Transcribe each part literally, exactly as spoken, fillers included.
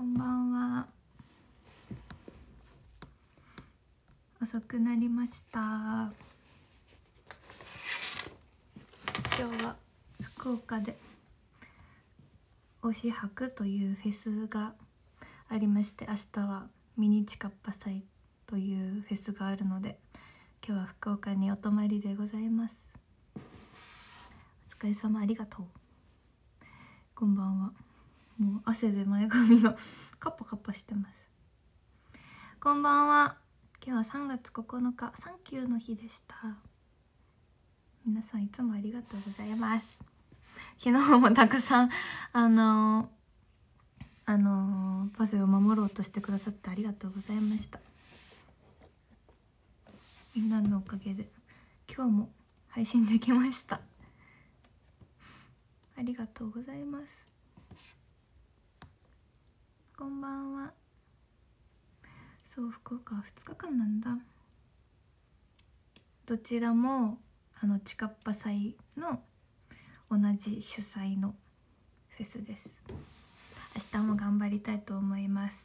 んばんは。遅くなりました。今日は福岡で推し博というフェスがありまして、明日はミニチカッパ祭というフェスがあるので、今日は福岡にお泊まりでございます。お疲れ様、ありがとう。こんばんは。もう汗で前髪がカッパカッパしてます。こんばんは。今日はさんがつここのか、サンキューの日でした。皆さんいつもありがとうございます。昨日もたくさんあのー、あのー、パセを守ろうとしてくださってありがとうございました。みんなのおかげで今日も配信できました。ありがとうございます。こんばんは。そう、福岡はふつかかんなんだ。どちらもあのチカッパ祭の同じ主催のフェスです。明日も頑張りたいと思います。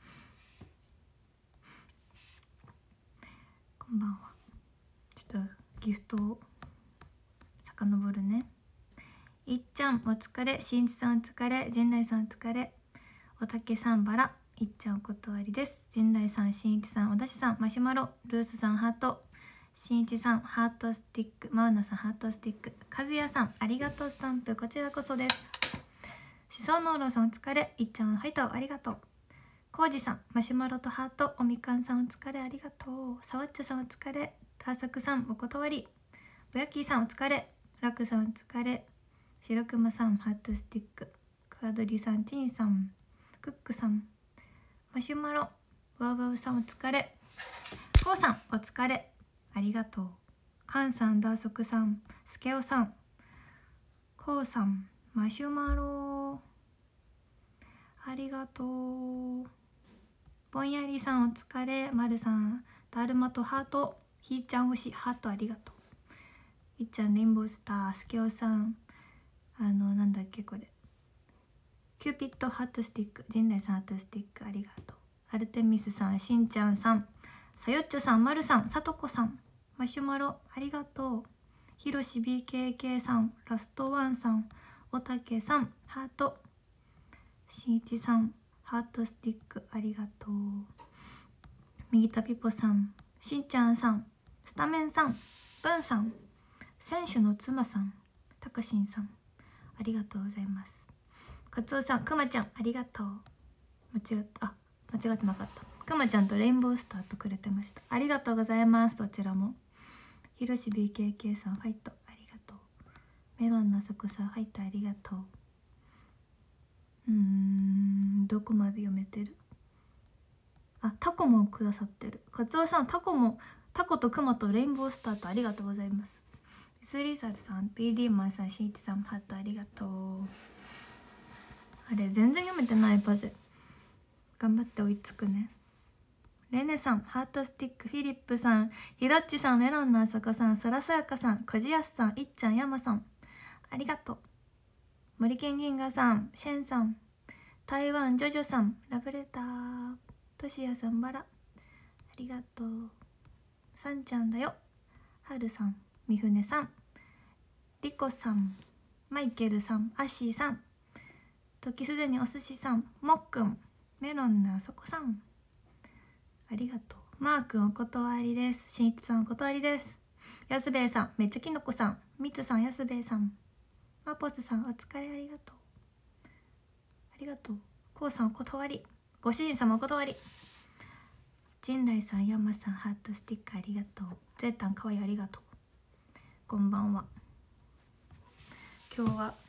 こんばんは。ちょっとギフトを遡るね。いっちゃんお疲れ、しんいちさんお疲れ、陣内さんお疲れ、おたけさんバラ、いっちゃんお断りです。陣内さん、しんいちさん、おだしさん、マシュマロ、ルースさんハート、しんいちさんハートスティック、マウナさんハートスティック、かずやさんありがとうスタンプ、こちらこそです。しそのうろさんお疲れ、いっちゃんハイタオありがとう、こうじさんマシュマロとハート、おみかんさんお疲れありがとう、さわっちょさんお疲れ、ターサクさんお断り、ぼやきーさんお疲れ、ラクさんお疲れ、しろくまさんハートスティック、クワドリさん、チンさん、クックさん、マシュマロ、ワウワウさんお疲れ、こうさんお疲れありがとう、カンさん、ダーソクさん、スケオさん、コウさん、マシュマロありがとう、ぼんやりさんお疲れ、まるさん、だるまとハート、ひーちゃん推しハートありがとう、いっちゃんレインボースター、スケオさん、あのなんだっけこれ、キューピッドハートスティック、陣内さんハートスティックありがとう、アルテミスさん、しんちゃんさん、さよっちょさん、まるさん、さとこさん、マシュマロありがとう、ひろし ビーケーケー さん、ラストワンさん、おたけさんハート、しんいちさんハートスティックありがとう、右田ピポさん、しんちゃんさん、スタメンさん、ブンさん、選手の妻さん、たかしんさんありがとうございます。かつおさん、くまちゃんありがとう、間違ったあ間違ってなかった、くまちゃんとレインボースターとくれてました。ありがとうございます。どちらも。ひろし ビーケーケー さんファイトありがとう、メロンのあそこさんファイトありがとう。うーんどこまで読めてる、あタコもくださってる、かつおさん、タコも、タコとクマとレインボースターとありがとうございます。スリーサルさん、 ピーディー マンさん、しんいちさんハートありがとう。あれ全然読めてないパゼ、頑張って追いつくね。レネさんハートスティック、フィリップさん、ひどっちさん、メロンのあさこさん、そらそやかさん、こじやすさん、いっちゃん、やまさんありがとう、森健銀河さん、シェンさん、台湾ジョジョさん、ラブレター、としやさんバラありがとう、さんちゃんだよ、はるさん、みふねさん、りこさん、マイケルさん、アッシーさん、時すでにお寿司さん、もっくん、メロンのあそこさんありがとう、マーくんお断りです、しんいちさんお断りです、やすべいさん、めっちゃきのこさん、みつさん、やすべいさん、マポスさんお疲れありがとう、ありがとう、こうさんお断り、ご主人様お断り、陣内さん、やまさんハートスティックありがとう、ゼータンかわいいありがとう、こんばんは。今日は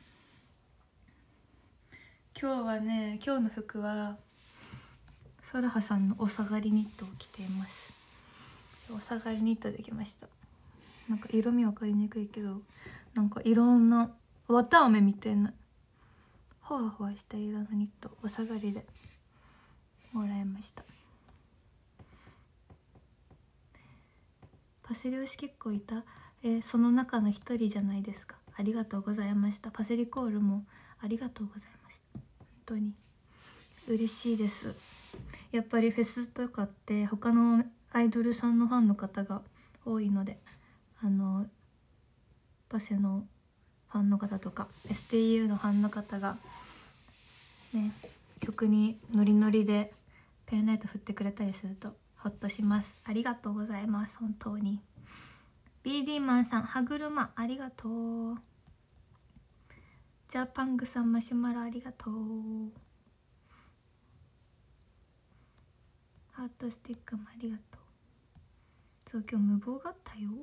今日はね今日の服はソラハさんのお下がりニットを着ています。お下がりニットできました。なんか色味分かりにくいけど、なんかいろんな綿あめみたいなほわほわした色のニットお下がりでもらいました。パセリ推し結構いた、えー、その中の一人じゃないですか。ありがとうございました。パセリコールもありがとうございました。本当に嬉しいです。やっぱりフェスとかって他のアイドルさんのファンの方が多いので、あのバセのファンの方とか エスティーユー のファンの方がね、曲にノリノリでペンライト振ってくれたりするとホッとします。ありがとうございます。本当に。 ビーディー マンさん、歯車ありがとう。ジャーパングさん、マシュマロありがとう。ハートスティックもありがとう。そう、今日無謀があったよ。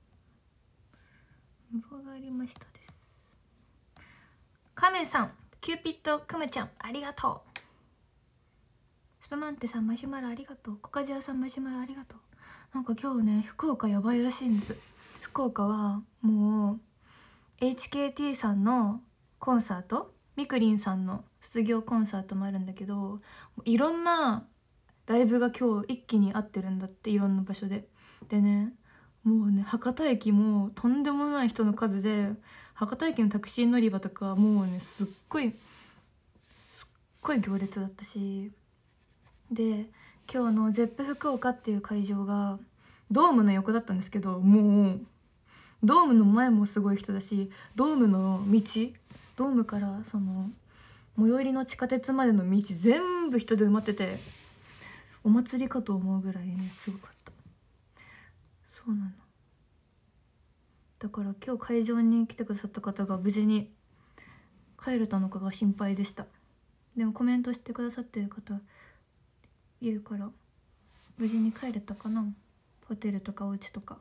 無謀がありましたです。カメさん、キューピッドクマちゃんありがとう。スパマンテさん、マシュマロありがとう。コカジャーさん、マシュマロありがとう。なんか今日ね、福岡やばいらしいんです。福岡はもう エイチケーティー さんのコンサート、みくりんさんの卒業コンサートもあるんだけど、いろんなライブが今日一気に合ってるんだって、いろんな場所で。でね、もうね、博多駅もとんでもない人の数で、博多駅のタクシー乗り場とかもうね、すっごいすっごい行列だったし、で今日の ゼップ 福岡っていう会場がドームの横だったんですけど、もうドームの前もすごい人だし、ドームの道、ドームからその最寄りの地下鉄までの道全部人で埋まってて、お祭りかと思うぐらいね、すごかった。そうなの。だから今日会場に来てくださった方が無事に帰れたのかが心配でした。でもコメントしてくださってる方いるから無事に帰れたかな。ホテルとかお家とか。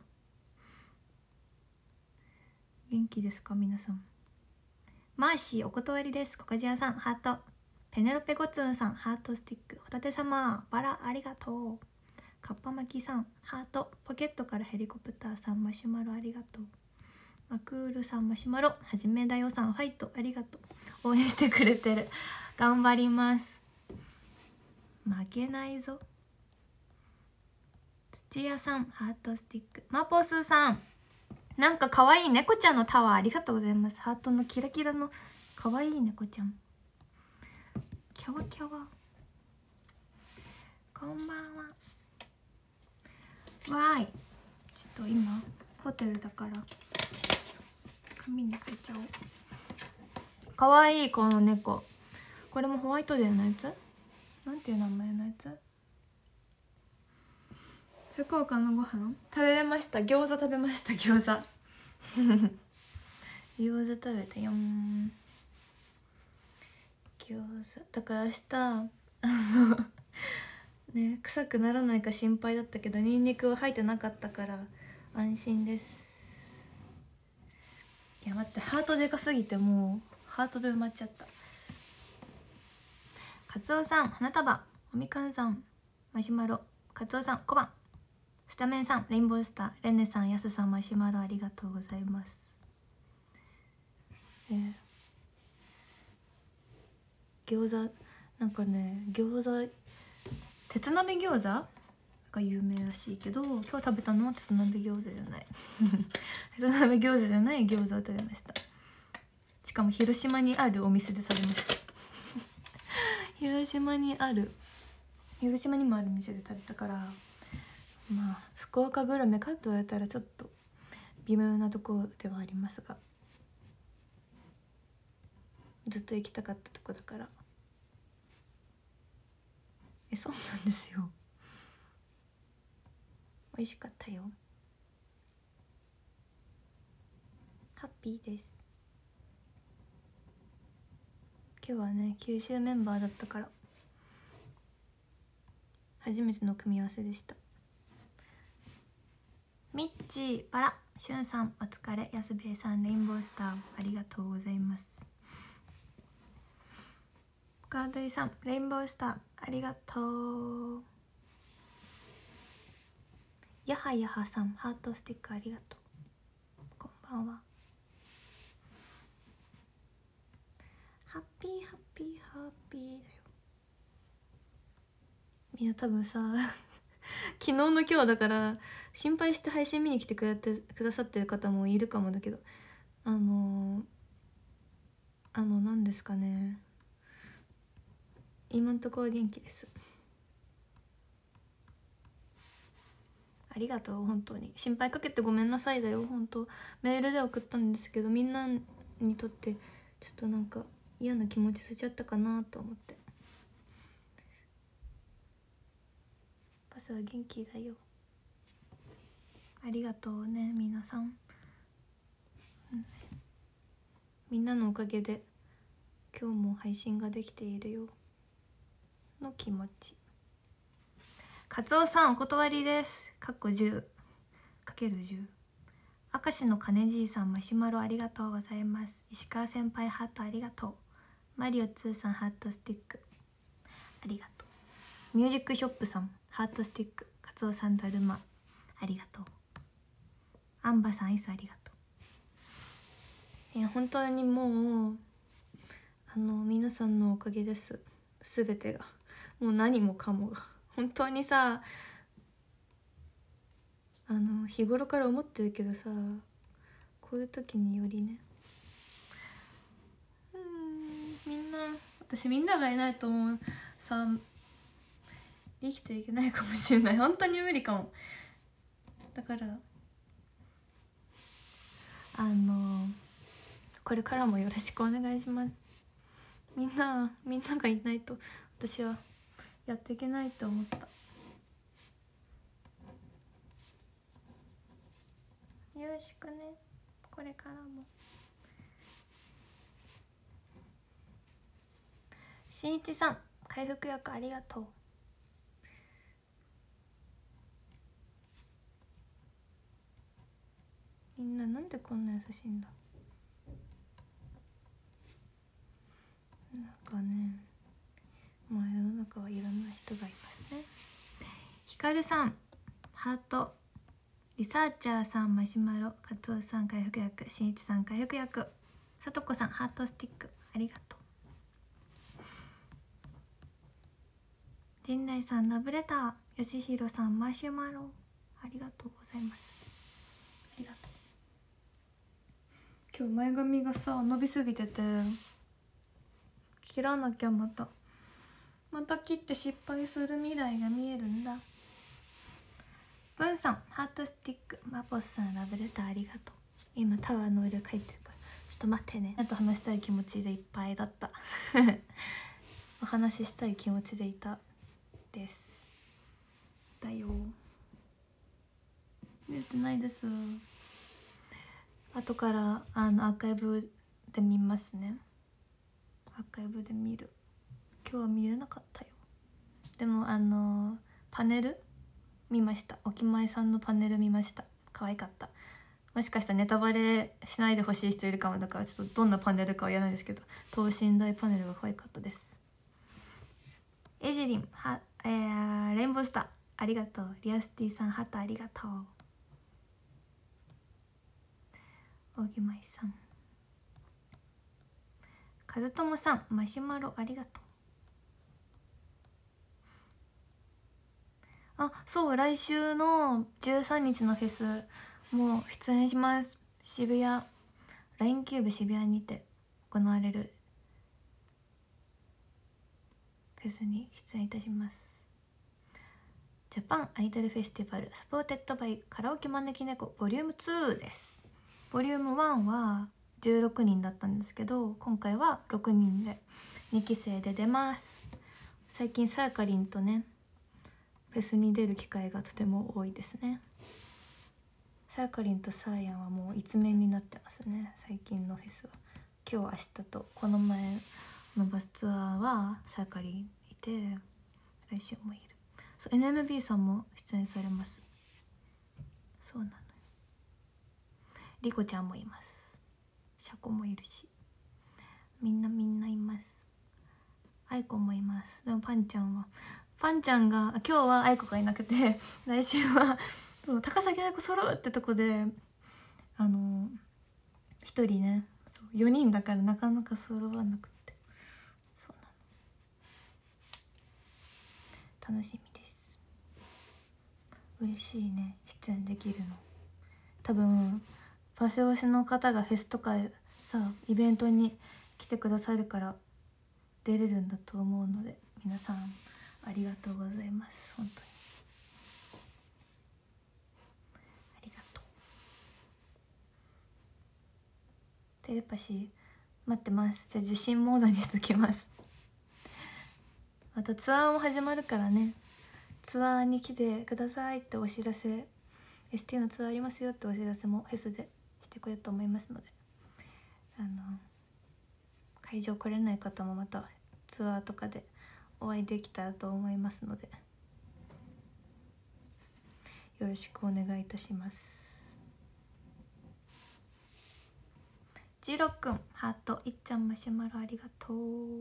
元気ですか皆さん。マーシーお断りです。コカジアさんハート。ペネロペゴツンさんハートスティック。ホタテ様バラありがとう。カッパ巻きさんハート。ポケットからヘリコプターさんマシュマロありがとう。マクールさんマシュマロ。はじめだよさんファイトありがとう。応援してくれてる。頑張ります。負けないぞ。土屋さんハートスティック。マポスさん、なんか可愛い猫ちゃんのタワーありがとうございます。ハートのキラキラの可愛い猫ちゃん。キャワキャワ。こんばんは。わーい。ちょっと今ホテルだから紙に書いちゃおう。可愛いこの猫。これもホワイトデーのやつ？なんていう名前のやつ？福岡のご飯食べれました。餃子食べました。餃子餃子食べたよん。餃子だから明日あのね、臭くならないか心配だったけどニンニクは入ってなかったから安心です。いや待って、ハートでかすぎてもうハートで埋まっちゃった。カツオさん花束。おみかんさんマシュマロ。カツオさん小判。スタメンさんレインボースター。レンネさんヤスさんマシュマロありがとうございます。えー、餃子なんかね、餃子鉄鍋餃子が有名らしいけど、今日食べたのは鉄鍋餃子じゃない鉄鍋餃子じゃない餃子を食べました。しかも広島にあるお店で食べました広島にある広島にもある店で食べたから、まあ福岡グルメかと言われたらちょっと微妙なところではありますが、ずっと行きたかったとこだから。え、そうなんですよ。美味しかったよ。ハッピーです。今日はね九州メンバーだったから初めての組み合わせでした。ミッチーバラ。しゅんさんお疲れ。やすべえさんレインボースターありがとうございます。ガードイさんレインボースターありがとう。やはやはさんハートスティックありがとう。こんばんは。ハッピーハッピーハッピーだよ。みんな多分さ昨日の今日だから心配して配信見に来てくれてくださってる方もいるかもだけど、あのー、あの何ですかね、 今んところ元気です。ありがとう。本当に心配かけてごめんなさいだよ。本当メールで送ったんですけど、みんなにとってちょっとなんか嫌な気持ちさせちゃったかなと思って。パスは元気だよ。ありがとうね皆さん、うん、みんなのおかげで今日も配信ができているよの気持ち。カツオさんお断りです。かっこじゅうかけるじゅう。明石の金じいさんマシュマロありがとうございます。石川先輩ハートありがとう。マリオツーさんハートスティックありがとう。ミュージックショップさんハートスティック。カツオさんだるまありがとう。アンバさんアイスありがとう。いや本当にもうあの皆さんのおかげです。すべてがもう何もかもが本当にさ、あの日頃から思ってるけどさ、こういう時によりね、うーんみんな私みんながいないともうさ生きていけないかもしれない。本当に無理かも。だからあのこれからもよろしくお願いします。みんなみんながいないと私はやっていけないと思った。よろしくねこれからも。しんいちさん回復薬ありがとう。みんななんでこんな優しいんだ。なんかね、まあ世の中はいろんな人がいますね。ひかるさんハート、リサーチャーさんマシュマロ、カツオさん回復薬、しんいちさん回復薬、さとこさんハートスティックありがとう。陣内さんラブレター、よしひろさんマシュマロありがとうございます。ありがとう。今日前髪がさ伸びすぎてて切らなきゃ、またまた切って失敗する未来が見えるんだ。ブンさんハートスティック、マポスさんラブレターありがとう。今タワーの色書いてるからちょっと待ってね。あと話したい気持ちでいっぱいだったお話ししたい気持ちでいたですだよ。見れてないです。後からあのアーカイブで見ますね。アーカイブで見る。今日は見れなかったよ。でもあのパネル見ました。おきまいさんのパネル見ました。可愛かった。もしかしたらネタバレしないでほしい人いるかも。だからちょっとどんなパネルかは言わないですけど、等身大パネルが可愛かったです。エジリンは、えー、レインボースターありがとう。リアスティさんハートありがとう。おぎまいさん、かずともさんマシュマロありがとう。あ、そう来週のじゅうさんにちのフェスもう出演します。渋谷 ライン キューブ渋谷にて行われるフェスに出演いたします。ジャパンアイドルフェスティバルサポーテッドバイカラオケ招き猫ボリュームツーです。ボリュームワンはじゅうろくにんだったんですけど、今回はろくにんでにきせいで出ます。最近さやかりんとねフェスに出る機会がとても多いですね。さやかりんとさあやんはもう一面になってますね、最近のフェスは。今日明日とこの前のバスツアーはさやかりんいて、来週もいる。そう エヌエムビー さんも出演されます。そうなのよ。リコちゃんもいます。シャコもいるし、みんなみんないます。アイコもいます。でもパンちゃんはパンちゃんが今日はアイコがいなくて来週はそう高崎アイコ揃うってとこであのひとりね、そうよにんだからなかなか揃わなくて、そうなの楽しみです。嬉しいね出演できるの。多分パセ推しの方がフェスとかさイベントに来てくださるから出れるんだと思うので、 皆さんありがとうございます。本当にありがとう。テレパシー待ってます。じゃあ受信モードにしときます。またツアーも始まるからね、ツアーに来てくださいってお知らせ、 エスティー のツアーありますよってお知らせもフェスでしてこようと思いますので、あの会場来れない方もまたツアーとかでお会いできたらと思いますので、よろしくお願いいたします。ジロくんハート、いっちゃんマシュマロありがとう、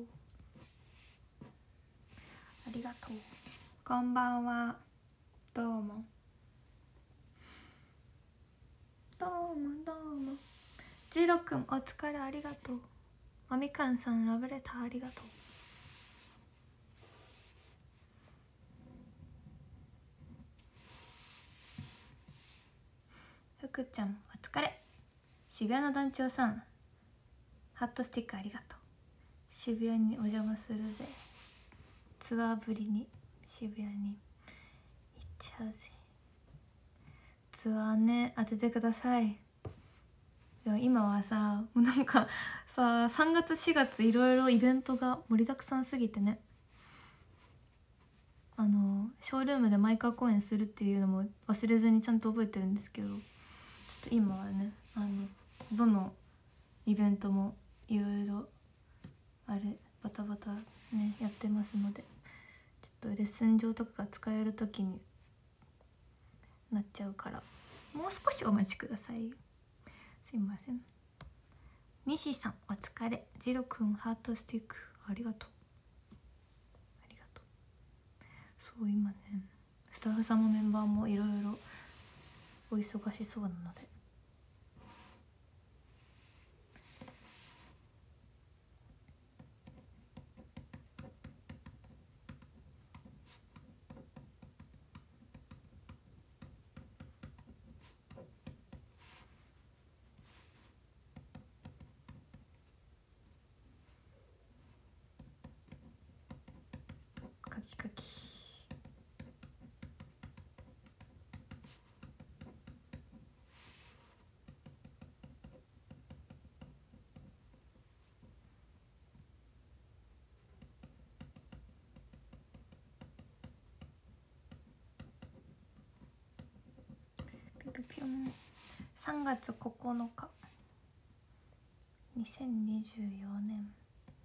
ありがとう。こんばんは、どうもどうもどうも。ジロくんお疲れありがとう。まみかんさんラブレターありがとう。ふくちゃんお疲れ。渋谷の団長さんハットスティックありがとう。渋谷にお邪魔するぜ。ツアーぶりに渋谷に行っちゃうぜ。ツアーね、当ててください。でも今はさ、もうなんかさ、さんがつしがついろいろイベントが盛りだくさんすぎてね、あのショールームでマイカー公演するっていうのも忘れずにちゃんと覚えてるんですけど、ちょっと今はね、あのどのイベントもいろいろあれバタバタねやってますので、ちょっとレッスン上とかが使える時になっちゃうから、もう少しお待ちください。すいません。西さんお疲れ。ジロくんハートスティックありがとう、ありがとう。そう今ね、スタッフさんもメンバーもいろいろお忙しそうなので、カキカキ。ピピピョン。さんがつここのかにせんにじゅうよねん。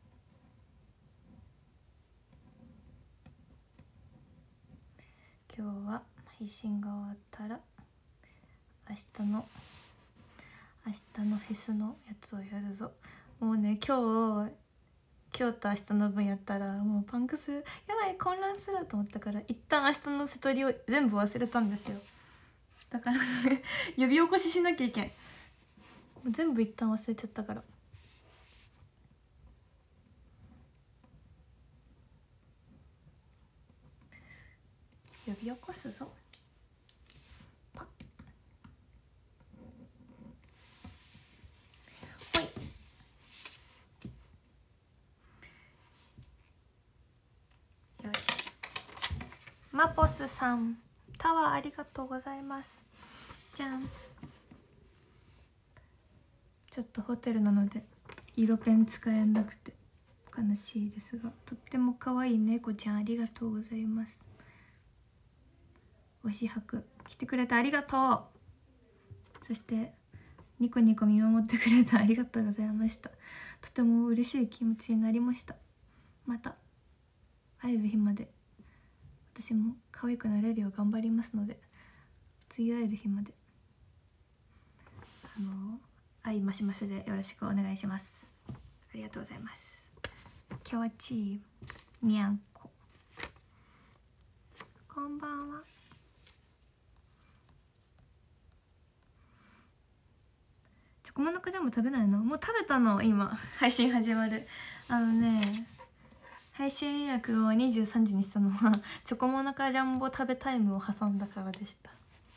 今日は配信が終わったら明日の明日のフェスのやつをやるぞ。もうね、今日今日と明日の分やったらもうパンクスやばい混乱すると思ったから、一旦明日の瀬取りを全部忘れたんですよ。だからね呼び起こししなきゃいけん。もう全部一旦忘れちゃったから。呼び起こすぞ。パッ。ほい。よし。マポスさんタワーありがとうございます。じゃん。ちょっとホテルなので色ペン使えなくて悲しいですが、とっても可愛い猫ちゃんありがとうございます。推し博来てくれてありがとう。そしてニコニコ見守ってくれてありがとうございました。とても嬉しい気持ちになりました。また会える日まで私も可愛くなれるよう頑張りますので、次会える日まであの愛マシマシでよろしくお願いします。ありがとうございます。キャワチーにゃんここんばんは。チョコモナカジャム食べないの？もう食べたの。今配信始まる。あのね、配信予約をにじゅうさんじにしたのはチョコモナカジャンボ食べタイムを挟んだからでした。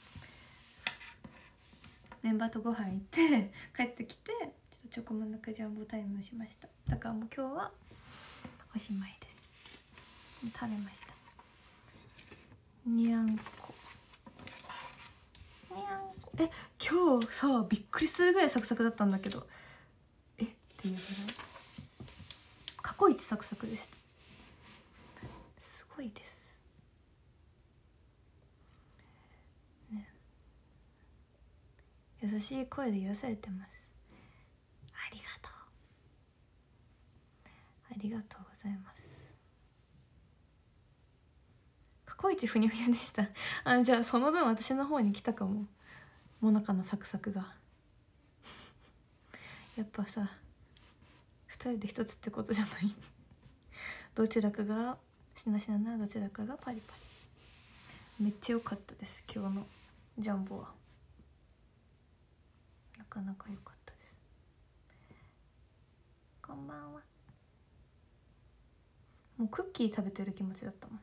メンバーとご飯行って帰ってきて、ちょっとチョコモナカジャンボタイムをしました。だからもう今日はおしまいです。 食べました。にゃんこにゃんこ。え、今日さびっくりするぐらいサクサクだったんだけど、えっていうぐらい過去一サクサクでした。すごいですね。優しい声で癒されてます。ありがとうありがとうございます。過去一ふにゃふにゃでした。あ、じゃあその分私の方に来たかも、もなかのサクサクが。やっぱさふたりでひとつってことじゃない。どちらかがしなしなならどちらかがパリパリ。めっちゃ良かったです、今日のジャンボは。なかなか良かったです。こんばんは。もうクッキー食べてる気持ちだったもん。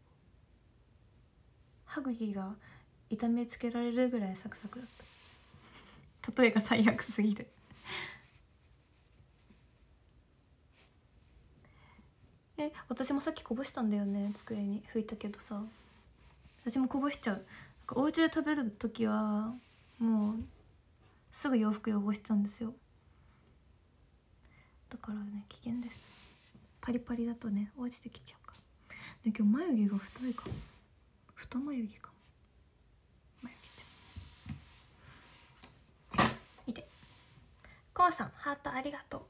歯茎が痛めつけられるぐらいサクサクだった。例えが最悪すぎる。え、私もさっきこぼしたんだよね、机に拭いたけどさ。私もこぼしちゃう。なんかお家で食べる時はもうすぐ洋服汚しちゃうんですよ。だからね危険です。パリパリだとね落ちてきちゃうから。で今日眉毛が太いかも。太眉毛かも。眉毛ちゃんいて。こうさんハートありがとう。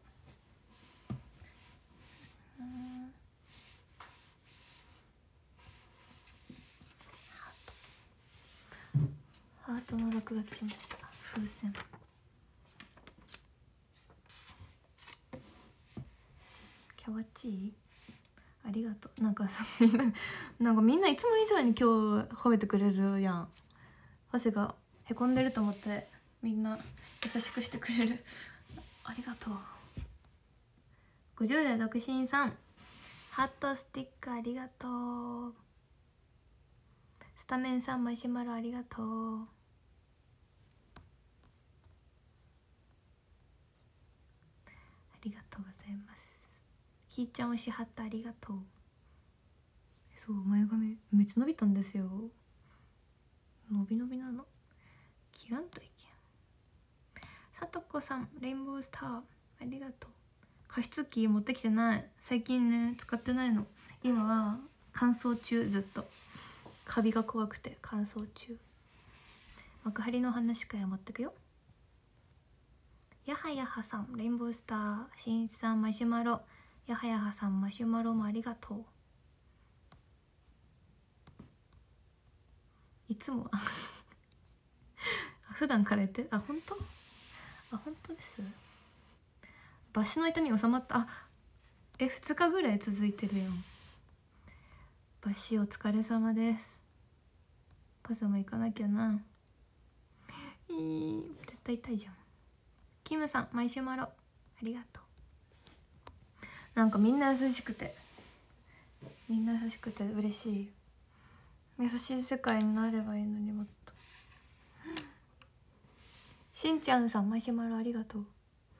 うん、ハートの落書きしました。風船。キャワチーありがとう。なんかなんかみんないつも以上に今日褒めてくれるやん。ハセがへこんでると思ってみんな優しくしてくれる。ありがとう。ごじゅう代独身さんハートスティックありがとう。スタメンさんマシュマロありがとう。ありがとうございます。ひーちゃん推しハットありがとう。そう前髪めっちゃ伸びたんですよ。伸び伸びなの切らんといけん。さとこさんレインボースターありがとう。加湿器持ってきてない。最近ね使ってないの。今は乾燥中。ずっとカビが怖くて乾燥中。幕張の話会を持ってくよ。やはやはさんレインボースターしんいちさんマシュマロ。やはやはさんマシュマロもありがとう。いつも普段から言って。あ本当あ本当です。バシの痛み収まった。あえふつかぐらい続いてるやん。バシお疲れ様です。パジャマ行かなきゃな。いい絶対痛いじゃん。キムさんマイシュマロありがとう。なんかみんな優しくてみんな優しくて嬉しい。優しい世界になればいいのにもっと。しんちゃんさんマシュマロありがとう。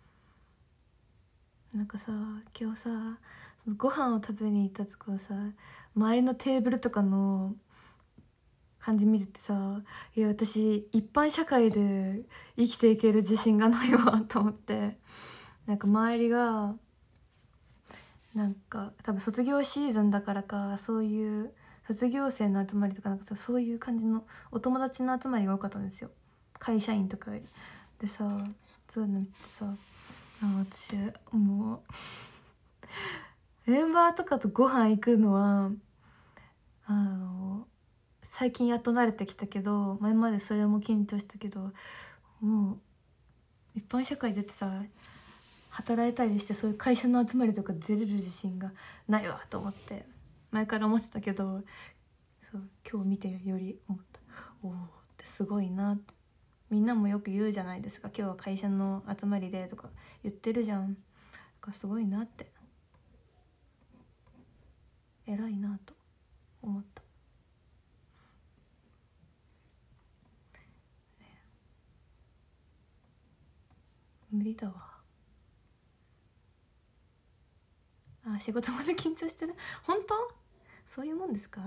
なんかさ今日さご飯を食べに行ったところさ周りのテーブルとかの感じ見ててさ、いや私一般社会で生きていける自信がないわと思って、なんか周りがなんか多分卒業シーズンだからかそういう卒業生の集まりとかなんかそういう感じのお友達の集まりが多かったんですよ、会社員とかより。でさそういうの見てさ、あ私もうメンバーとかとご飯行くのはあの最近やっと慣れてきたけど、前までそれも緊張したけど、もう一般社会出てさ働いたりしてそういう会社の集まりとか出れる自信がないわと思って前から思ってたけど、そう今日見てより思った。おおってすごいなって。みんなもよく言うじゃないですか、今日は会社の集まりでとか言ってるじゃん。だからすごいなって、偉いなと思った。無理だわ。あ仕事まで緊張してる。本当そういうもんですか？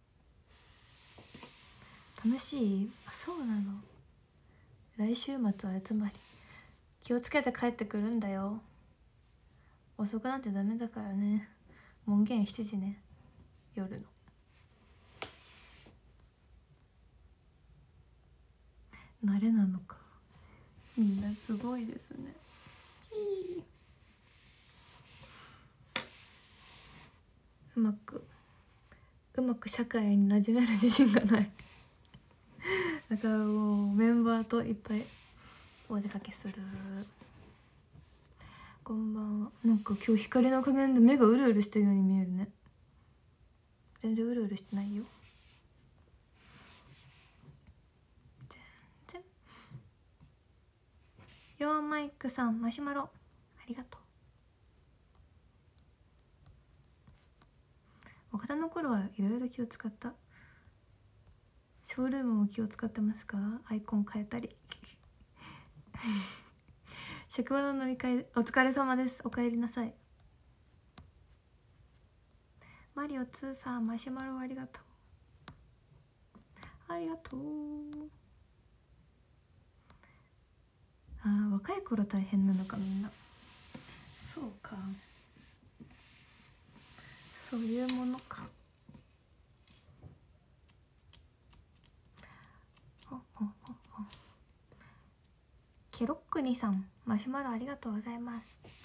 楽しい？あ、そうなの。来週末は集まり、気をつけて帰ってくるんだよ。遅くなってダメだからね。門限しちじね、夜の。慣れなのか。みんなすごいですね。うまくうまく社会に馴染める自信がないだからもうメンバーといっぱいお出かけする。こんばんは。なんか今日光の加減で目がうるうるしてるように見えるね。全然うるうるしてないよ。全然。よーマイクさん、マシュマロありがとう。岡田の頃はいろいろ気を使った。ショールームも気を使ってますか？アイコン変えたり職場の飲み会お疲れ様です。おかえりなさい。マリオツーさん、マシュマロありがとう。ありがとう。あー、若い頃大変なのかみんな。そうか、そういうものか。ほほほほ。ケロックニさん、マシュマロありがとうございます。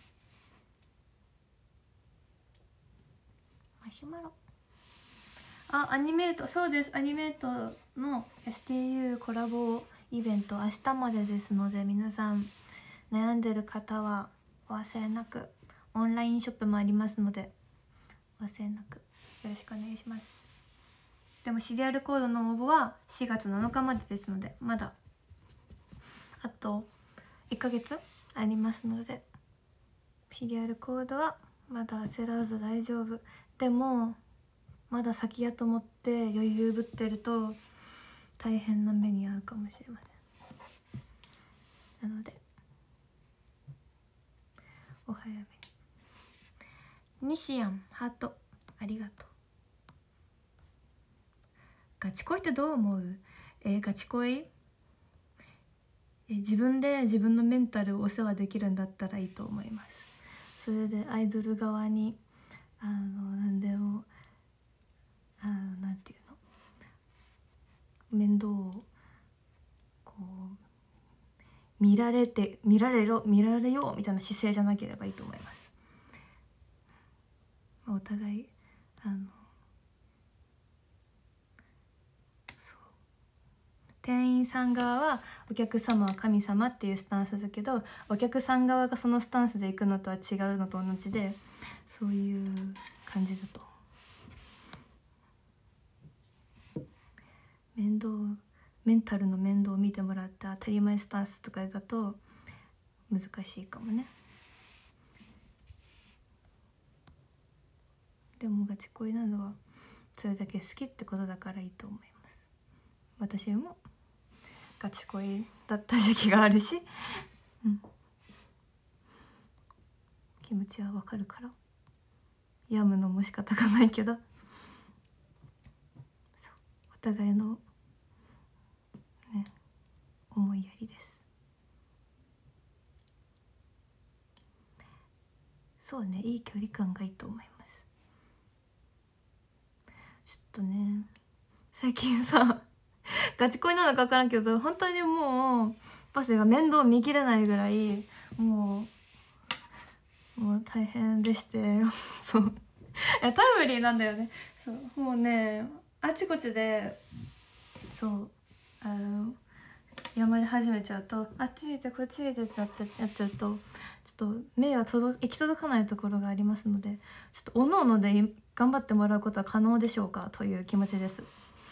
マシュマロ、あ、アニメート、そうです。アニメートの エスティーユー コラボイベント明日までですので、皆さん悩んでる方はお忘れなく。オンラインショップもありますのでお忘れなくよろしくお願いします。でもシリアルコードの応募はしがつなのかまでですので、まだあといっかげつありますので、シリアルコードはまだ焦らず大丈夫。でもまだ先やと思って余裕ぶってると大変な目に遭うかもしれません。なのでお早めに。西安ハートありがとう。ガチ恋ってどう思う？えー、ガチ恋、えー、自分で自分のメンタルをお世話できるんだったらいいと思います。それでアイドル側にあの何でもあのなんていうの、面倒をこう見られて見られろ見られようみたいな姿勢じゃなければいいと思います。お互いあの店員さん側はお客様は神様っていうスタンスだけど、お客さん側がそのスタンスで行くのとは違うのと同じで、そういう感じだと。面倒メンタルの面倒を見てもらって当たり前スタンスとかだと難しいかもね。でもガチ恋なのはそれだけ好きってことだからいいと思います。私もガチ恋だった時期があるし、うん、気持ちはわかるから病むのも仕方がないけど、そうお互いのね思いやりです。そうね、いい距離感がいいと思います。ちょっとね最近さガチ恋なのか分からんけど、本当にもうバスが面倒見きれないぐらいもうもう大変でしてそういやタイムリーなんだよね。そうもうねあちこちでそうあの山り始めちゃうと、あっち見てこっち見てってなってやっちゃうとちょっと目が届行き届かないところがありますので、ちょっとおのおので頑張ってもらうことは可能でしょうかという気持ちです。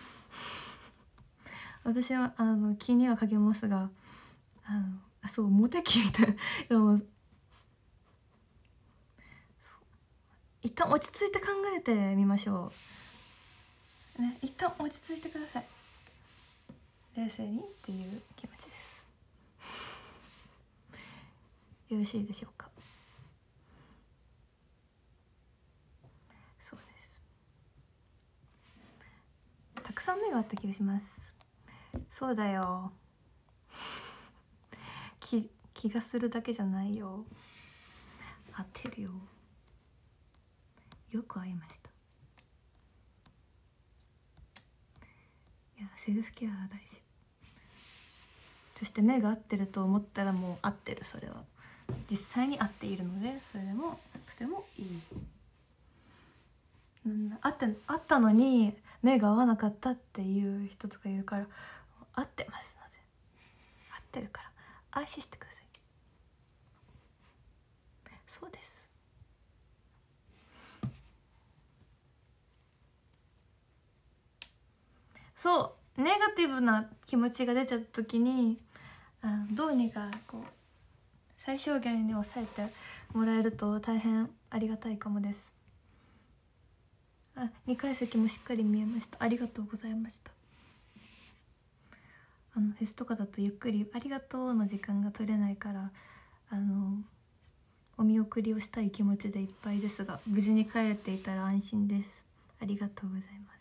私はあの気にはかけますが、あのあそうモテ期みたいなでも一旦落ち着いて考えてみましょうね。一旦落ち着いてください。冷静にっていう気持ちです。よろしいでしょうか。そうです。 った気がします。そうだよ気, 気がするだけじゃないよ、合ってるよ。よく会いました。いやセルフケア大事。そして目が合ってると思ったらもう合ってる。それは実際に合っているので、それでもとてもいい。うん合って合ったのに目が合わなかったっていう人とかいるから、合ってますので、合ってるから安心してください。そうです。そうネガティブな気持ちが出ちゃった時に、あどうにかこう最小限に抑えてもらえると大変ありがたいかもです。あにかい席もしっかり見えました。ありがとうございました。あのフェスとかだとゆっくりありがとうの時間が取れないから、あのお見送りをしたい気持ちでいっぱいですが、無事に帰れていたら安心です。ありがとうございます。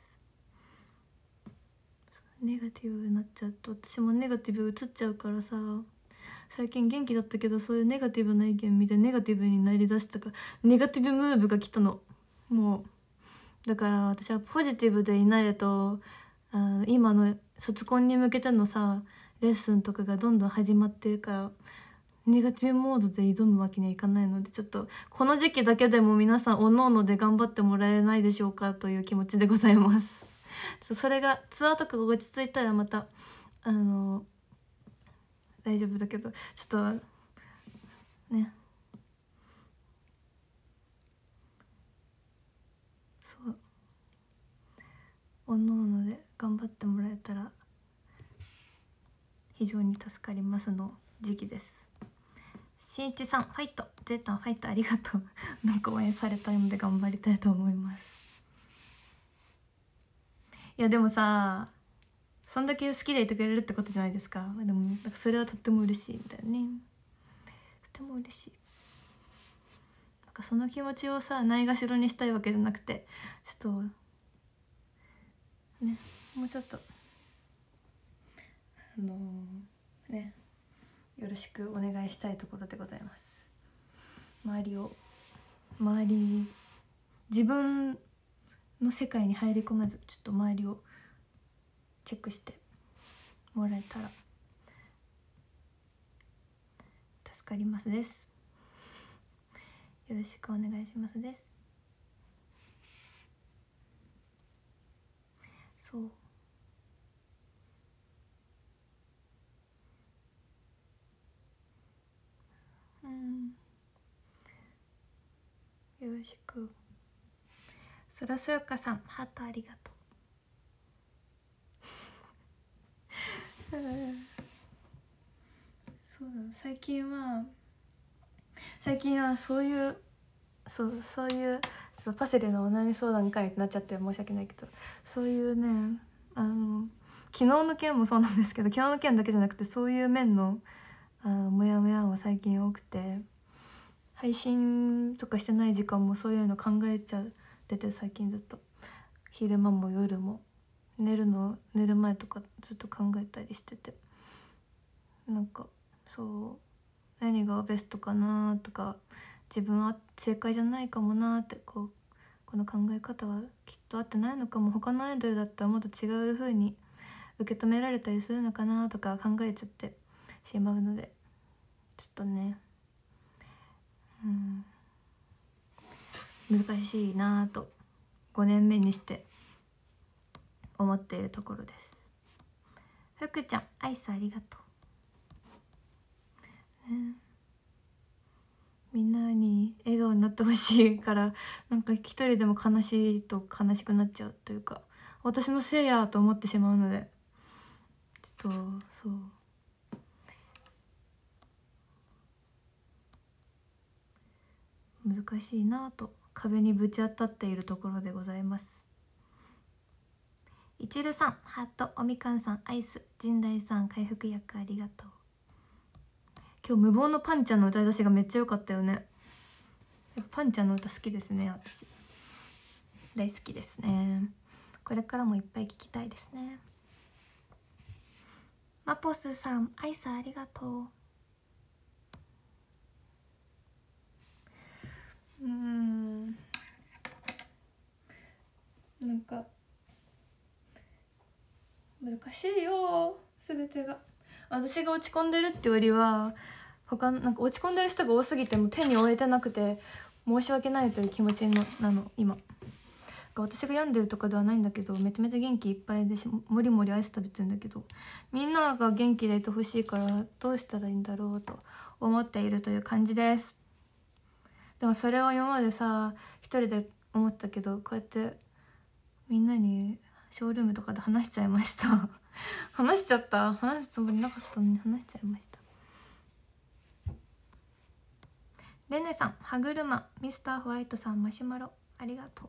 ネガティブになっちゃうと私もネガティブ映っちゃうからさ、最近元気だったけどそういうネガティブな意見見てネガティブになりだしたから、ネガティブムーブが来たの。もうだから私はポジティブでいないと、あ今の卒コンに向けてのさレッスンとかがどんどん始まってるから、ネガティブモードで挑むわけにはいかないので、ちょっとこの時期だけでも皆さんおのおので頑張ってもらえないでしょうかという気持ちでございます。それがツアーとかが落ち着いたらまたあの大丈夫だけど、ちょっとねそうおのおので頑張ってもらえたら非常に助かりますの時期です。しんいちさんファイト、ゼータンファイトありがとうなんか応援されたので頑張りたいと思います。いやでもさそんだけ好きでいてくれるってことじゃないですか。でもなんかそれはとっても嬉しいんだよね。とても嬉しい。なんかその気持ちをさないがしろにしたいわけじゃなくて、ちょっとねもうちょっとあのー、ねよろしくお願いしたいところでございます。周りを周り自分の世界に入り込まず、ちょっと周りをチェックしてもらえたら助かりますです。よろしくお願いしますです。そううんよろしく。そらそよかさんハートありがとうそうだ最近は最近はそういうそうそういうそうパセリのお悩み相談会になっちゃって申し訳ないけど、そういうねあの昨日の件もそうなんですけど、昨日の件だけじゃなくてそういう面のあのモヤモヤは最近多くて、配信とかしてない時間もそういうの考えちゃってて、最近ずっと昼間も夜も寝るの寝る前とかずっと考えたりしてて、なんかそう何がベストかなとか、自分は正解じゃないかもなって、こうこの考え方はきっと合ってないのかも、他のアイドルだったらもっと違う風に受け止められたりするのかなとか考えちゃってしまうので、ちょっとねうん難しいなとごねんめにして思っているところです。ふくちゃんアイスありがとう、ね、みんなに笑顔になってほしいから、なんか一人でも悲しいと悲しくなっちゃうというか、私のせいやと思ってしまうので、ちょっとそう難しいなと壁にぶち当たっているところでございます。いちるさんハート、おみかんさんアイス、陣内さん回復薬ありがとう。今日無謀のパンちゃんの歌い出しがめっちゃ良かったよね。やっぱパンちゃんの歌好きですね。私大好きですね。これからもいっぱい聴きたいですね。 マポスさん、アイスありがとう。うーん、なんか難しいよ全てが。私が落ち込んでるってよりは他なんか落ち込んでる人が多すぎても手に負えてなくて申し訳ないという気持ちのなの今。私が病んでるとかではないんだけど、めちゃめちゃ元気いっぱいでしもりもりアイス食べてるんだけど、みんなが元気でいてほしいからどうしたらいいんだろうと思っているという感じです。でもそれを今までさ一人で思ったけど、こうやってみんなにショールームとかで話しちゃいました話しちゃった。話すつもりなかったのに話しちゃいました。レネさん、歯車、ミスターホワイトさん、マシュマロありがとう。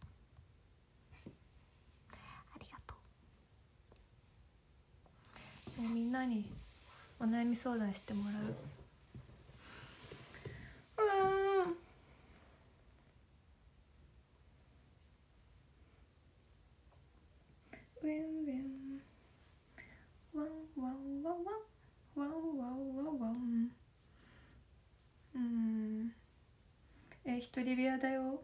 ありがとう。みんなにお悩み相談してもらう。うん、ウェンウェンワンワンワンワンワンワンワンワン。うん、え一人部屋だよ。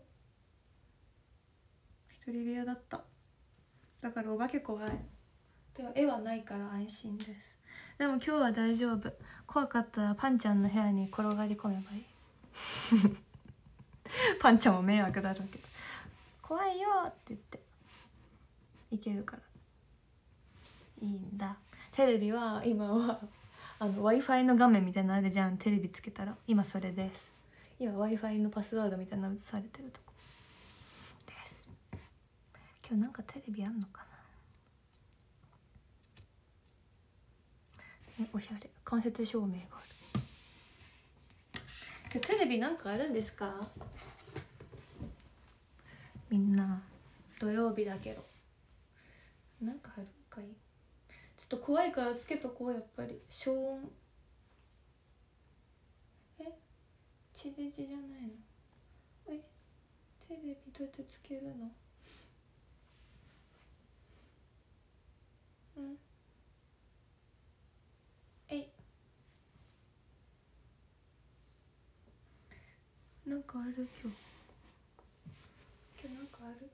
一人部屋だった。だからお化け怖い。でも絵はないから安心です。でも今日は大丈夫。怖かったらパンちゃんの部屋に転がり込めばいいパンちゃんも迷惑だろうけど、怖いよって言っていけるからいいんだ。テレビは今はあの Wi-Fi の画面みたいなのあるじゃん。テレビつけたら今それです。今 Wi-Fi のパスワードみたいなの映されてるとこです。今日なんかテレビあんのかな。おしゃれ間接照明がある。今日テレビなんかあるんですかみんな。土曜日だけどなんかあるんかい。ちょっと怖いからつけとこう。やっぱり消音。え地デジじゃないの。えテレビどうやってつけるの。うんえいなんかある今日。今日なんかある。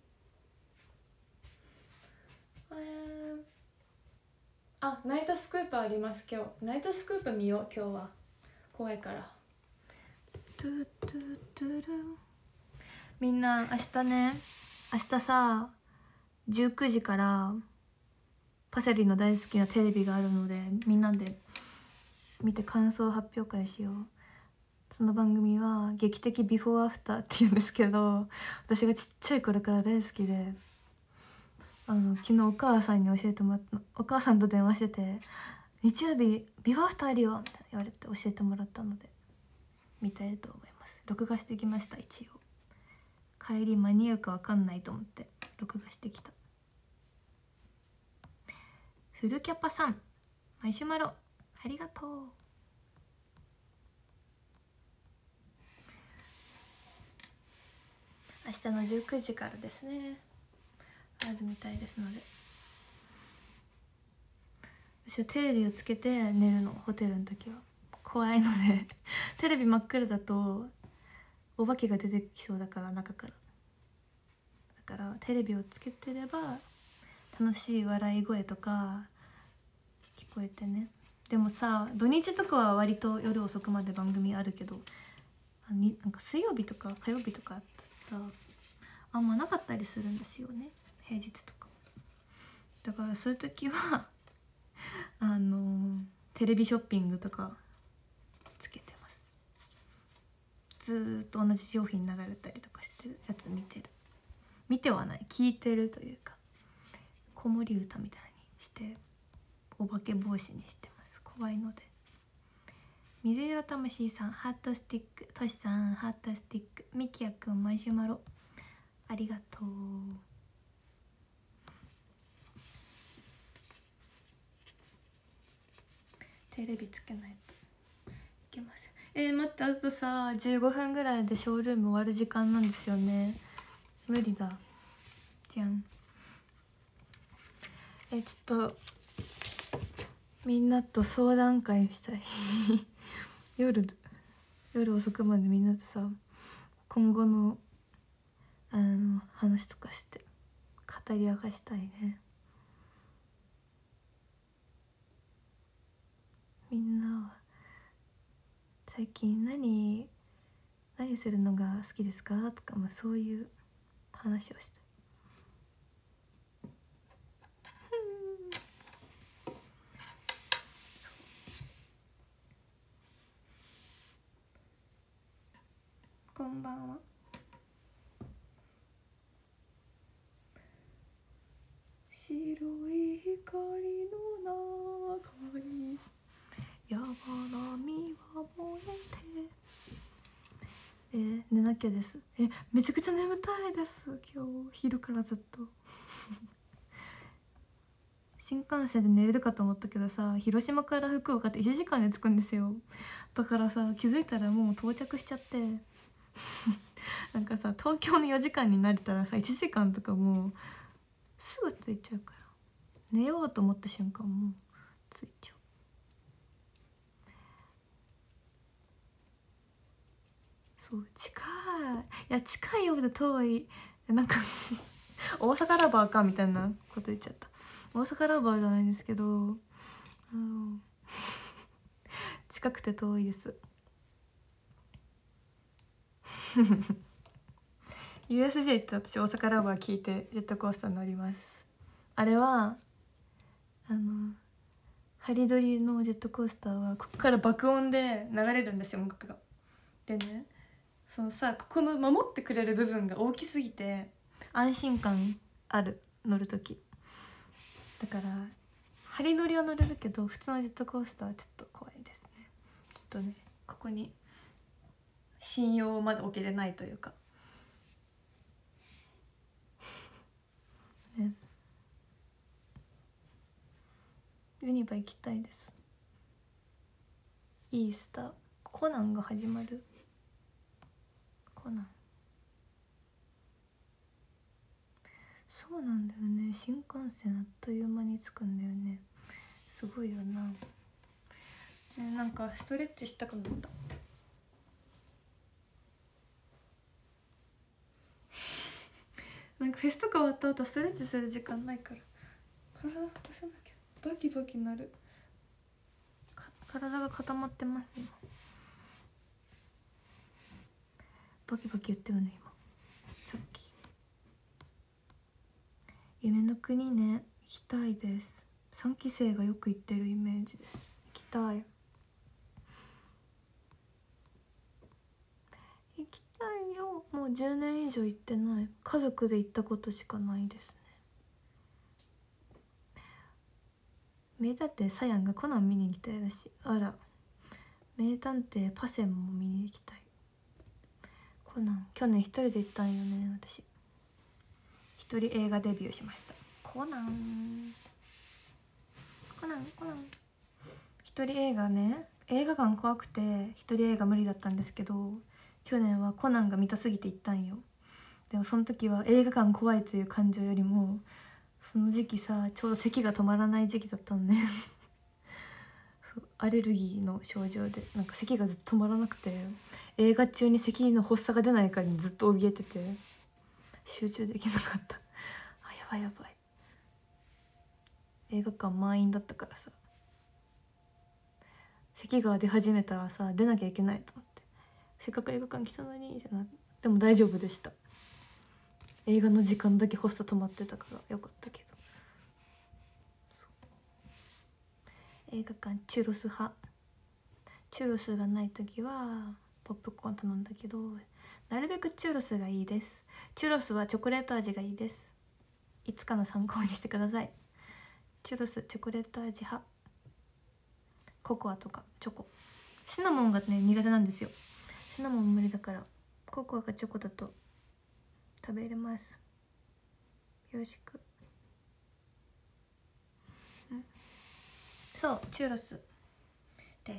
えー、あナイトスクープあります今日。ナイトスクープ見よう今日は。怖いから。トゥトゥトゥルン。みんな明日ね、明日さじゅうくじからパセリの大好きなテレビがあるので、みんなで見て感想発表会しよう。その番組は劇的ビフォーアフターっていうんですけど、私がちっちゃい頃から大好きで、あの昨日お母さんに教えてもらった。お母さんと電話してて「日曜日ビフォーアフターあるよ」みたいな言われて教えてもらったので見たいと思います。録画してきました。一応帰り間に合うか分かんないと思って録画してきた。フルキャパさん、マシュマロありがとう。明日のじゅうくじからですね、あるみたいですので。私はテレビをつけて寝るの、ホテルの時は。怖いのでテレビ真っ暗だとお化けが出てきそうだから、中から。だからテレビをつけてれば楽しい笑い声とか聞こえてね。でもさ土日とかは割と夜遅くまで番組あるけど、あになんか水曜日とか火曜日とかさあんまなかったりするんですよね、平日とか。だからそういう時はあのテレビショッピングとかつけてます。ずーっと同じ商品流れたりとかしてるやつ見てる。見てはない聞いてるというか、子守歌みたいにしてお化け防止にしてます。怖いので。水色魂さんハートスティック、トシさんハートスティック、ミキヤくんマシュマロありがとう。テレビつけないといけません。えー、待って、あとさじゅうごふんぐらいでショールーム終わる時間なんですよね。無理だじゃん。えちょっとみんなと相談会したい夜夜遅くまでみんなとさ今後のあの話とかして語り明かしたいね。みんなは最近何何するのが好きですかとか、まあ、そういう話をしてこんばんは。白い光の中にやばらみは燃えて、えー、寝なきゃです。えめちゃくちゃ眠たいです今日昼からずっと新幹線で寝れるかと思ったけどさ、広島から福岡っていちじかんで着くんですよ。だからさ気づいたらもう到着しちゃってなんかさ東京のよじかんになれたらさいちじかんとかもうすぐ着いちゃうから、寝ようと思った瞬間もう着いちゃう。そう近い、いや近いようで遠い、なんか大阪ラバーかみたいなこと言っちゃった。大阪ラバーじゃないんですけど、あの近くて遠いですユーエスジェー って私大阪ラバー聞いてジェットコースター乗ります。あれはあのハリドリのジェットコースターはここから爆音で流れるんですよ音楽が。でねそのさここの守ってくれる部分が大きすぎて安心感ある乗る時だから、ハリドリは乗れるけど普通のジェットコースターはちょっと怖いですね。ちょっとねここに信用をまだ置けてないというかね。ユニバ行きたいです。イースターコナンが始まる。コナンそうなんだよね、新幹線あっという間に着くんだよね。すごいよな、ね、なんかストレッチしたくなったなんかフェスとか終わった後ストレッチする時間ないから体動かさなきゃバキバキなる。体が固まってます今。バキバキ言ってるね今さっき。夢の国ね行きたいです。さんき生がよく行ってるイメージです。行きたい行きたいよ。もうじゅうねん以上行ってない。家族で行ったことしかないですね。名探偵サヤンがコナン見に行きたいらしい。あら、名探偵パセンも見に行きたい。コナン去年一人で行ったんよね私。一人映画デビューしました。コナンコナンコナン一人映画ね、映画館怖くて一人映画無理だったんですけど、去年はコナンが見たすぎて行ったんよ。でもその時は映画館怖いという感情よりもその時期さちょうど咳が止まらない時期だったのねそうアレルギーの症状でなんか咳がずっと止まらなくて、映画中に咳の発作が出ないかにずっと怯えてて集中できなかったあやばいやばい。映画館満員だったからさ、咳が出始めたらさ出なきゃいけないと思って、せっかく映画館来たのにってな。でも大丈夫でした。映画の時間だけ発作止まってたからよかったけど。映画館チュロス派。チュロスがない時はポップコーン頼んだけど、なるべくチュロスがいいです。チュロスはチョコレート味がいいです。いつかの参考にしてください。チュロスチョコレート味派。ココアとかチョコ、シナモンがね苦手なんですよ。シナモン無理だからココアかチョコだと食べれます。よろしく。んそうチュロスです。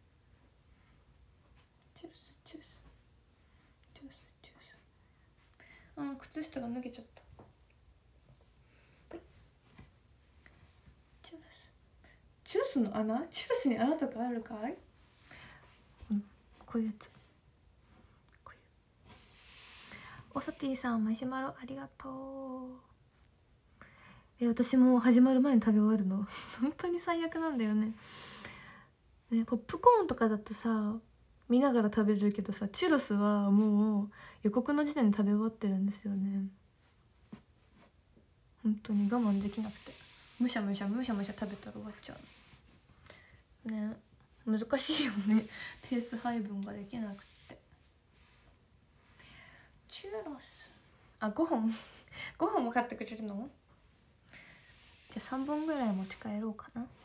チュロスチュロスチュロスチュロス。あー靴下が脱げちゃった。チュロスチュロススの穴、チュロスに穴とかあるかい？うん、こういうやつ、こういう。おさてぃさんマシュマロありがとう。え、私もう始まる前に食べ終わるの本当に最悪なんだよね。ね、ポップコーンとかだとさ見ながら食べれるけどさ、チュロスはもう予告の時点で食べ終わってるんですよね。本当に我慢できなくて、むしゃむしゃむしゃむしゃ食べたら終わっちゃうね。難しいよねペース配分ができなくて。チュロス、あ、ごほんごほんも買ってくれるの？じゃあさんぼんぐらい持ち帰ろうかな。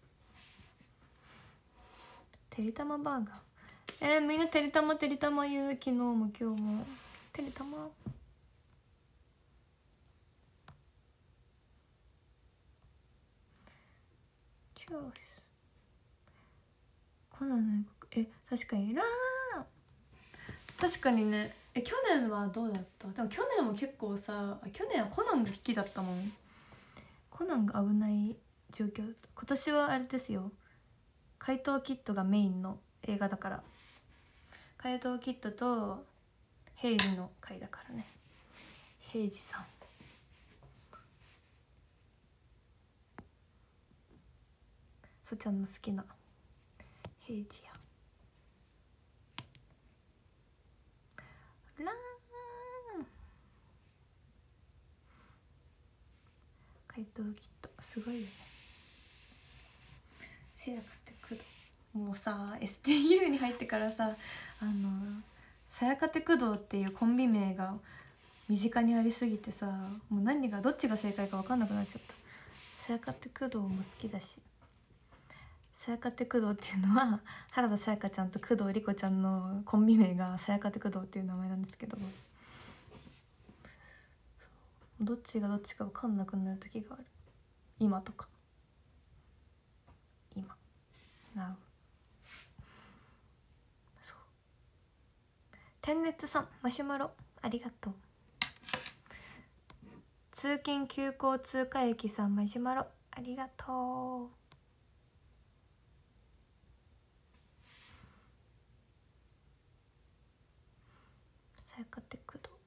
てりたまバーガー、えー、みんなてりたまてりたま言う。昨日も今日もてりたま。チュロス、コナンのえ、確かにラー、確かにね。え、去年はどうだった？でも去年も結構さ、去年はコナンが好きだったもん。コナンが危ない状況。今年はあれですよ、怪盗キッドがメインの映画だから、怪盗キッドとヘイジの回だからね。ヘイジさん、そちゃんの好きなヘイジやラーン。怪盗キッドすごいよね。せやかてくど、もうさ エスティーユー に入ってからさ、あのさやかて工藤っていうコンビ名が身近にありすぎてさ、もう何がどっちが正解か分かんなくなっちゃった。さやかて工藤も好きだし、さやかて工藤っていうのは原田さやかちゃんと工藤莉子ちゃんのコンビ名がさやかて工藤っていう名前なんですけど、どっちがどっちか分かんなくなる時がある。今とか今なう。そう、天熱さんマシュマロありがとう。通勤急行通過駅さんマシュマロありがとう。さやかて工藤、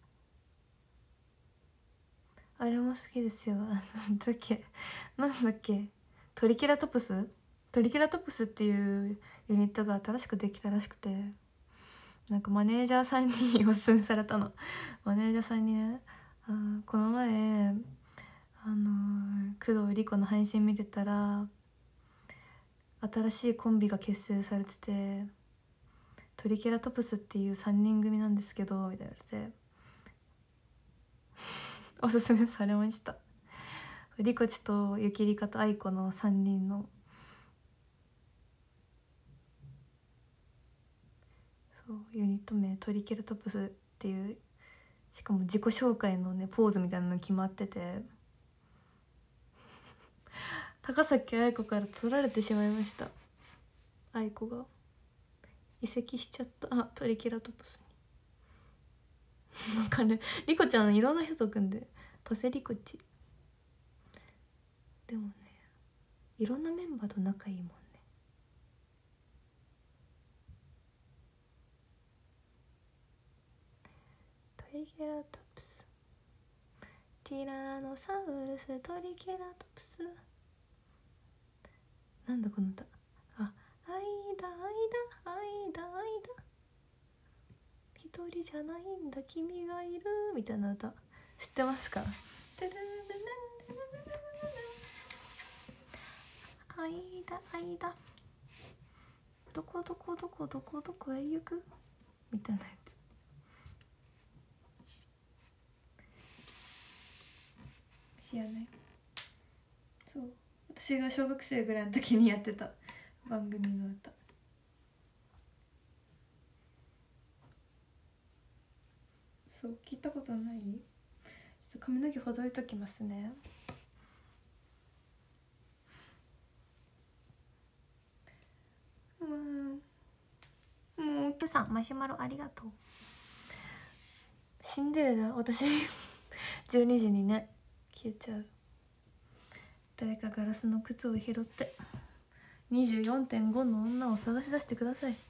あれも好きですよ。なんだっけなんだっけトリケラトプス、トリケラトプスっていうユニットが新しくできたらしくて、なんかマネージャーさんにおすすめされたの。マネージャーさんにね、あこの前あのー、工藤莉子の配信見てたら新しいコンビが結成されてて、トリケラトプスっていうさんにん組なんですけどみたいな言われておすすめされました。リコチとユキリカとアイコのさんにんの、そうユニット名トリケラトプスっていう、しかも自己紹介のねポーズみたいなの決まってて高崎愛子から取られてしまいました。愛子が移籍しちゃった。あ、トリケラトプスになんかね、リコちゃんいろんな人と組んで、パセリコチでもね、いろんなメンバーと仲いいもんね。トリケラトプス、ティラノサウルス、トリケラトプス、なんだこの歌、あ、愛だ愛だ愛だ愛だ、一人じゃないんだ君がいるみたいな歌知ってますか？愛だ愛だ、どこどこどこどこどこへ行くみたいなやつ知らない？そう、私が小学生ぐらいの時にやってた番組の歌。そう、聞いたことない？ちょっと髪の毛ほどいときますね。うん、もう奥さんマシュマロありがとう。シンデレラ私じゅうにじにね消えちゃう。誰かガラスの靴を拾ってにじゅうよんてんご の女を探し出してください。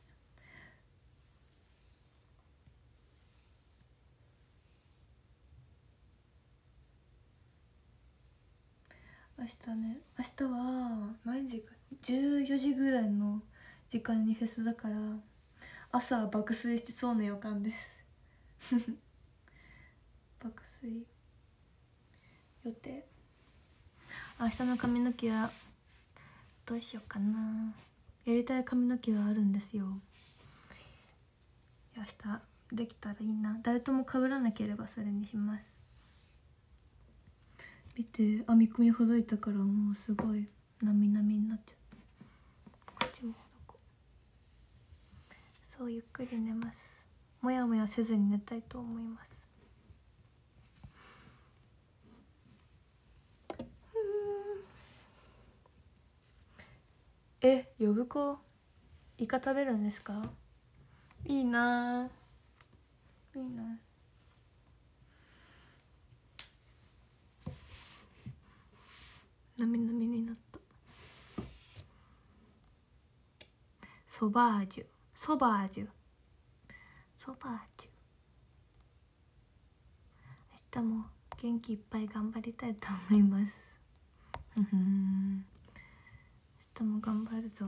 明日ね、明日は何時かじゅうよじぐらいの時間にフェスだから、朝爆睡してそうな予感です爆睡予定。明日の髪の毛はどうしようかな。やりたい髪の毛があるんですよ。明日できたらいいな。誰とも被らなければそれにします。見て、編み込みほどいたからもうすごいなみなみになっちゃった。こっちもこう。そうゆっくり寝ます。もやもやせずに寝たいと思います。え、呼子イカ食べるんですか？いいなぁ、いいな。なみなみになった。ソバージュ、ソバージュ、ソバージュ。明日も元気いっぱい頑張りたいと思います。ふふん。明日も頑張るぞ。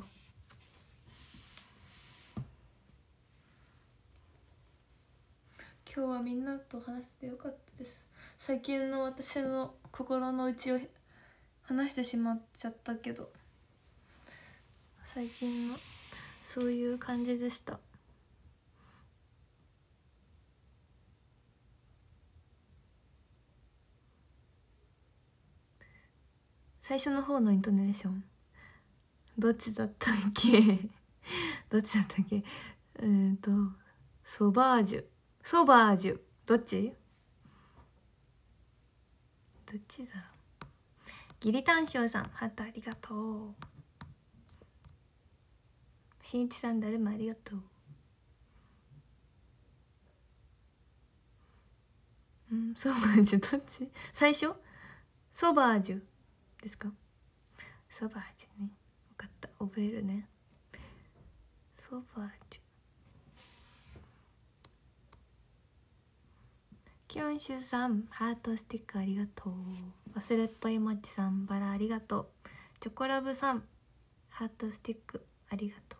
今日はみんなと話してよかったです。最近の私の心の内を話してしまっちゃったけど、最近のそういう感じでした。最初の方のイントネーションどっちだったっけどっちだったっけ。えっとソバージュ、ソバージュ、どっちどっちだろう。ギリタンショウさん、ハートありがとう。しんいちさん、誰もありがとう。うん、ソバージュどっち。最初ソバージュですか。ソバージュね、分かった、覚えるね。ソバージュ。キョンシュさん、ハートスティックありがとう。忘れっぽいもっちさん、バラありがとう。チョコラブさん、ハートスティックありがとう。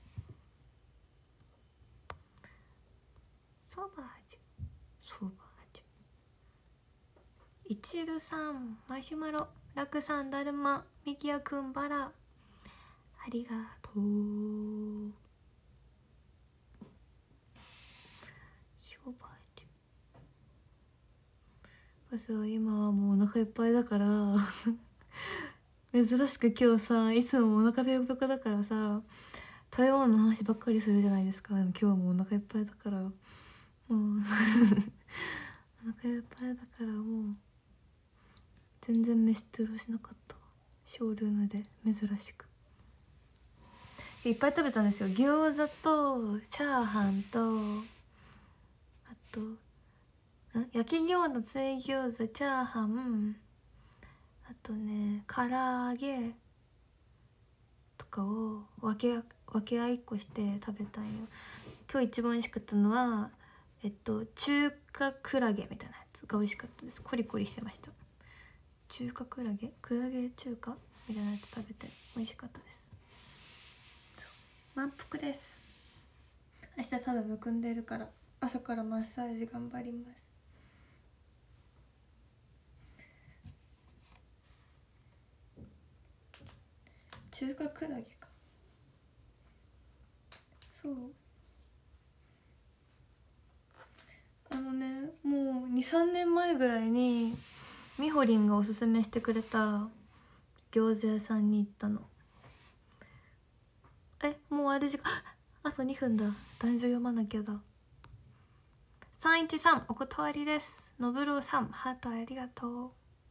ソバージュ、ソバージュ。いちるさん、マシュマロ、ラクさん、だるま、ミキヤくん、バラありがとう。ソバージュ。そう、今はもうお腹いっぱいだから珍しく今日さ、いつもお腹ペコペコだからさ、食べ物の話ばっかりするじゃないですか。でも今日はもうお腹いっぱいだからもうお腹いっぱいだからもう全然飯テロしなかった。ショールームで珍しくいっぱい食べたんですよ。餃子とチャーハンと、あとん焼き餃子、水餃子、チャーハン、あとね唐揚げとかを分け分け合いっこして食べたんよ。今日一番美味しかったのはえっと中華クラゲみたいなやつが美味しかったです。コリコリしてました。中華クラゲ、クラゲ中華みたいなやつ食べて美味しかったです。満腹です。明日多分むくんでるから朝からマッサージ頑張ります。中華クラゲか。そう、あのね、もうにさんねんまえぐらいにみほりんがおすすめしてくれた餃子屋さんに行ったの。え、もう終わる時間、あとにふんだ。男女読まなきゃだ。さんいちさん、お断りです。のぶろうさん、ハートありがとう。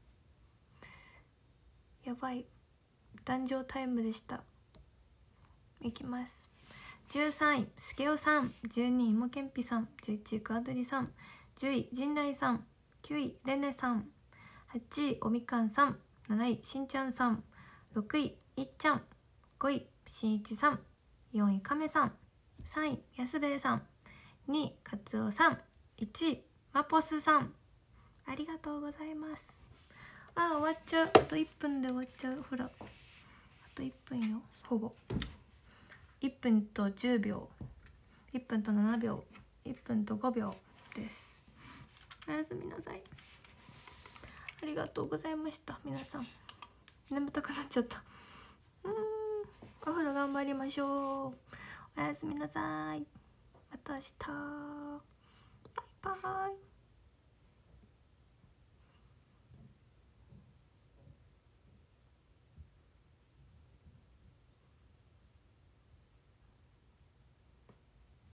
やばい、男女タイムでした。いきます。じゅうさんい、すけおさん。じゅうにい、もけんぴさん。じゅういちい、くあどりさん。じゅうい、陣内さん。きゅうい、れねさん。はちい、おみかんさん。なない、しんちゃんさん。ろくい、いっちゃん。 ごいしんいちさん、よんいかめさん、さんいやすべえさん、にいかつおさん、いちいまぽすさん、ありがとうございます。あー終わっちゃう。あといっぷんで終わっちゃう。ほらあといっぷんよ。ほぼいっぷんとじゅうびょう、いっぷんとななびょう、いっぷんとごびょうです。おやすみなさい。ありがとうございました。皆さん眠たくなっちゃった。うーんお風呂頑張りましょう。おやすみなさい。また明日。バイバイ。